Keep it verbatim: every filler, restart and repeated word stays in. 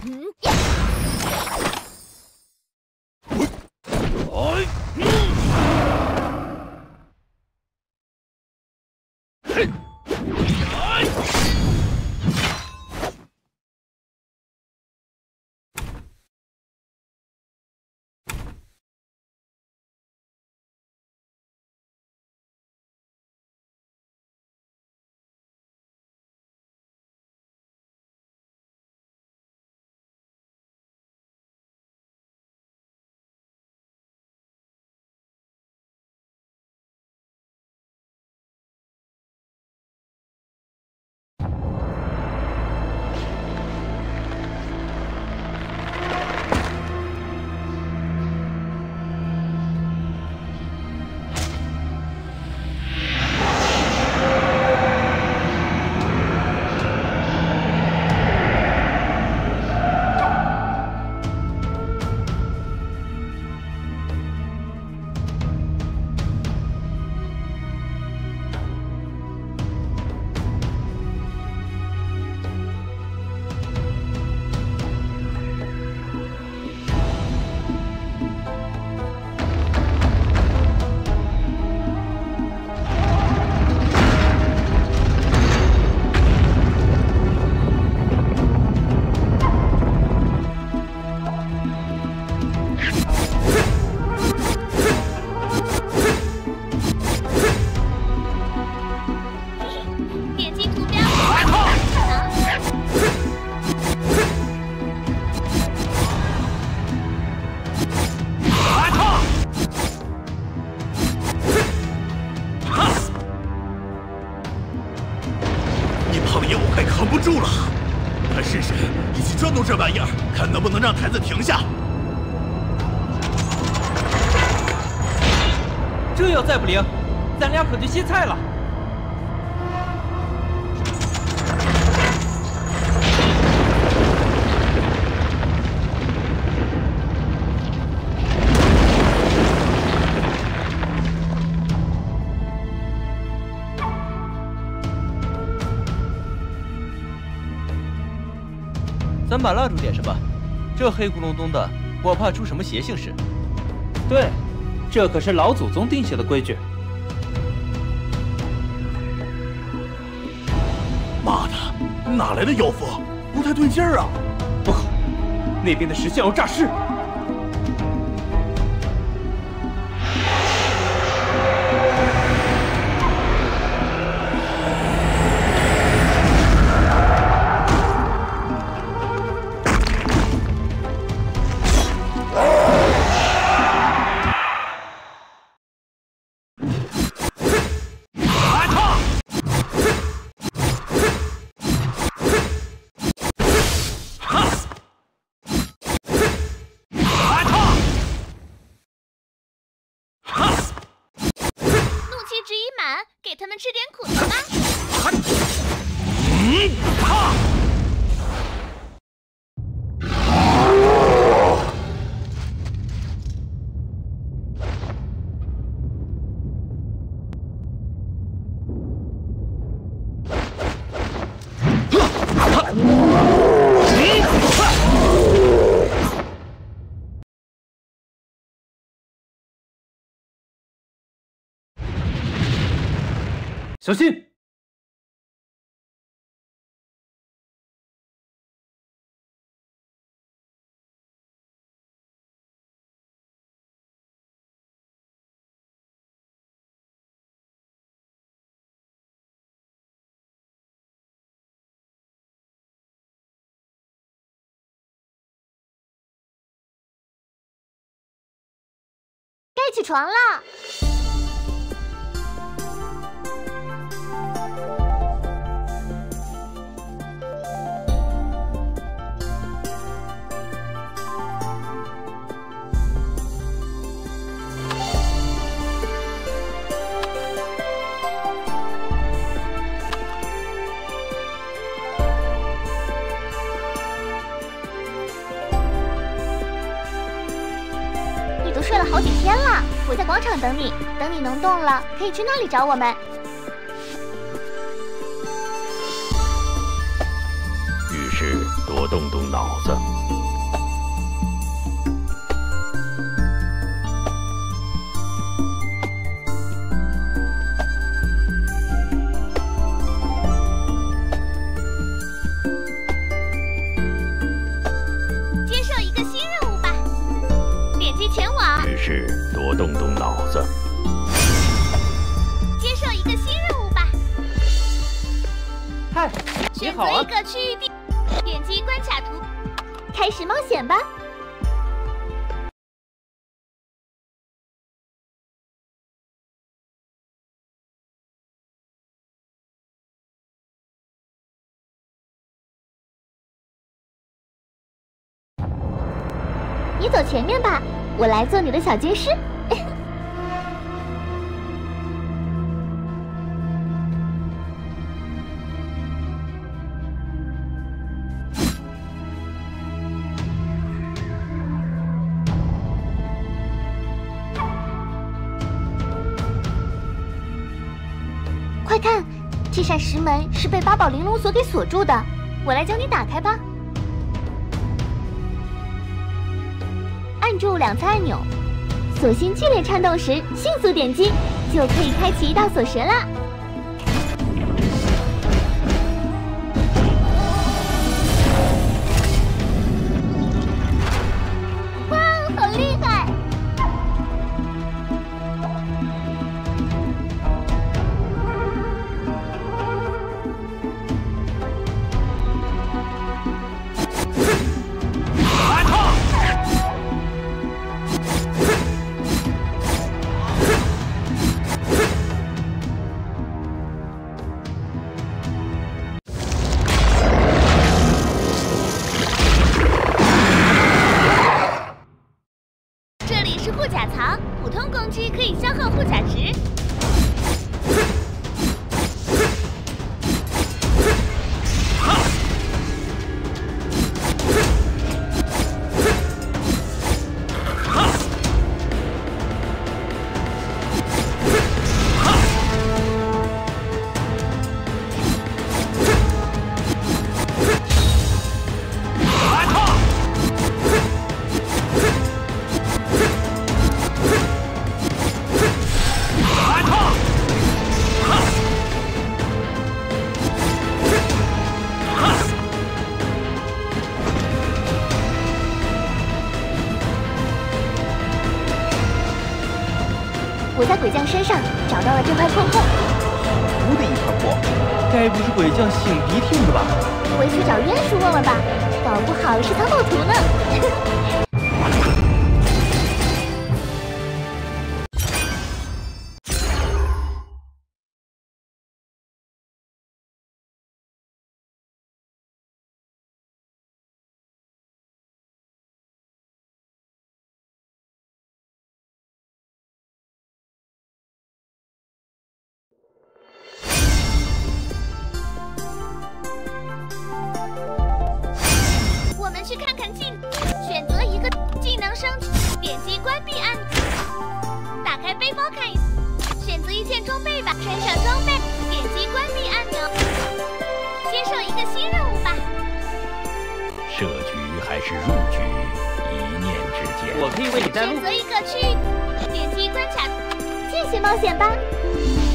这玩意儿，看能不能让台子停下。 这要再不灵，咱俩可就歇菜了。咱把蜡烛点上吧，这黑咕隆咚的，我怕出什么邪性事。 对，这可是老祖宗定下的规矩。 妈的，哪来的妖佛？不太对劲儿啊！ 不好，那边的石像要诈尸。 给他们吃点苦头吧。 嗯，哈！ 小心！ 该起床了。 你都睡了好几天了，我在广场等你，等你能动了，可以去那里找我们。 遇事多动动脑子。 动动脑子。 接受一个新任务吧。 嗨，你选择好啊一！个区域地，点击关卡图，开始冒险吧。你走前面吧，我来做你的小军师。快看，这扇石门是被八宝玲珑锁给锁住的，我来教你打开吧。按住两侧按钮，锁芯剧烈颤动时，迅速点击，就可以开启一道锁神啦。哇，好厉害！这里是护甲槽，普通攻击可以消耗护甲值。我在鬼将身上找到了这块破洞， 无的一团破，该不是鬼将擤鼻涕用的吧？ 回去找渊叔问问吧，搞不好是藏宝图呢。我们去看看技能，选择一个技能升级，点击关闭按钮，打开背包看一下，选择一件装备吧，穿上装备，点击关闭按钮，接受一个新任务吧。 设局还是入局，一念之间。 我可以为你带路选。择一个区域，点击关卡，继续冒险吧。